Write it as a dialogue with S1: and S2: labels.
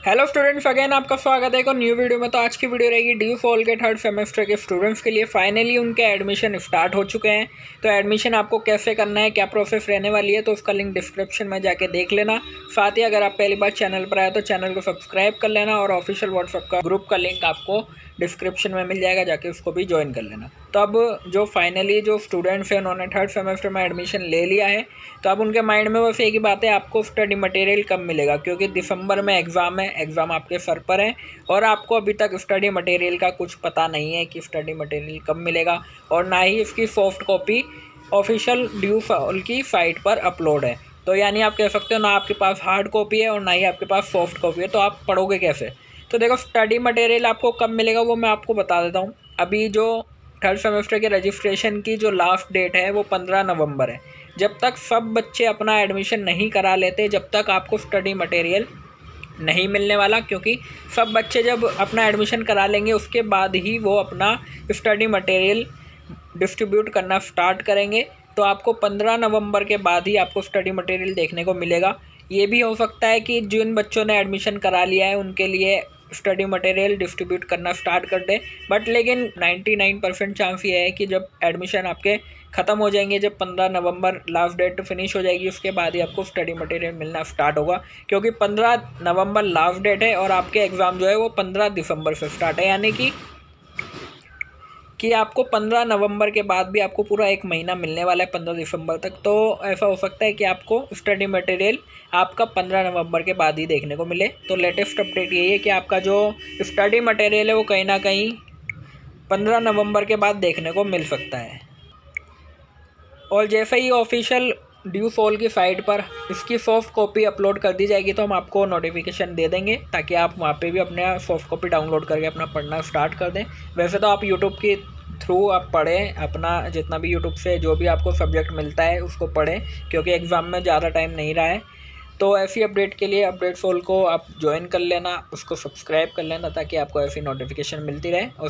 S1: Hello students, again आपका स्वागत है एक और न्यू वीडियो में। तो आज की वीडियो रहेगी ड्यू फॉल के थर्ड सेमेस्टर के स्टूडेंट्स के लिए। फाइनली उनके एडमिशन स्टार्ट हो चुके हैं। तो एडमिशन आपको कैसे करना है, क्या प्रोसेस रहने वाली है, तो उसका लिंक डिस्क्रिप्शन में जाके देख लेना। साथ ही अगर आप पहली बार चैनल पर आए तो चैनल को सब्सक्राइब कर लेना और ऑफिशियल व्हाट्सएप का ग्रुप का लिंक आपको डिस्क्रिप्शन में मिल जाएगा, जाके उसको भी ज्वाइन कर लेना। तो अब जो फाइनली जो स्टूडेंट्स हैं उन्होंने थर्ड सेमेस्टर में एडमिशन ले लिया है, तो अब उनके माइंड में बस एक ही बात है, आपको स्टडी मटेरियल कब मिलेगा, क्योंकि दिसंबर में एग्ज़ाम है, एग्ज़ाम आपके सर पर है और आपको अभी तक स्टडी मटेरियल का कुछ पता नहीं है कि स्टडी मटेरियल कब मिलेगा, और ना ही इसकी सॉफ्ट कॉपी ऑफिशियल ड्यू फॉल की साइट पर अपलोड है। तो यानी आप कह सकते हो ना आपके पास हार्ड कॉपी है और ना ही आपके पास सॉफ्ट कॉपी है, तो आप पढ़ोगे कैसे। तो देखो, स्टडी मटेरियल आपको कब मिलेगा वो मैं आपको बता देता हूँ। अभी जो थर्ड सेमेस्टर के रजिस्ट्रेशन की जो लास्ट डेट है वो 15 नवंबर है। जब तक सब बच्चे अपना एडमिशन नहीं करा लेते, जब तक आपको स्टडी मटेरियल नहीं मिलने वाला, क्योंकि सब बच्चे जब अपना एडमिशन करा लेंगे उसके बाद ही वो अपना स्टडी मटेरियल डिस्ट्रीब्यूट करना स्टार्ट करेंगे। तो आपको 15 नवंबर के बाद ही आपको स्टडी मटेरियल देखने को मिलेगा। ये भी हो सकता है कि जिन बच्चों ने एडमिशन करा लिया है उनके लिए स्टडी मटेरियल डिस्ट्रीब्यूट करना स्टार्ट कर दें, बट लेकिन 99% चांस ये है कि जब एडमिशन आपके ख़त्म हो जाएंगे, जब 15 नवंबर लास्ट डेट फिनिश हो जाएगी, उसके बाद ही आपको स्टडी मटेरियल मिलना स्टार्ट होगा। क्योंकि 15 नवंबर लास्ट डेट है और आपके एग्ज़ाम जो है वो 15 दिसंबर से स्टार्ट है, यानी कि आपको 15 नवंबर के बाद भी आपको पूरा एक महीना मिलने वाला है 15 दिसंबर तक। तो ऐसा हो सकता है कि आपको स्टडी मटेरियल आपका 15 नवंबर के बाद ही देखने को मिले। तो लेटेस्ट अपडेट यही है कि आपका जो स्टडी मटेरियल है वो कहीं ना कहीं 15 नवंबर के बाद देखने को मिल सकता है। और जैसे ही ऑफिशियल ड्यू फॉल की साइट पर इसकी सॉफ्ट कॉपी अपलोड कर दी जाएगी तो हम आपको नोटिफिकेशन दे देंगे, ताकि आप वहाँ पे भी अपने सॉफ्ट कॉपी डाउनलोड करके अपना पढ़ना स्टार्ट कर दें। वैसे तो आप यूट्यूब के थ्रू आप पढ़ें, अपना जितना भी यूट्यूब से जो भी आपको सब्जेक्ट मिलता है उसको पढ़ें, क्योंकि एग्ज़ाम में ज़्यादा टाइम नहीं रहा है। तो ऐसी अपडेट के लिए अपडेट फॉल को आप ज्वाइन कर लेना, उसको सब्सक्राइब कर लेना, ताकि आपको ऐसी नोटिफिकेशन मिलती रहे। और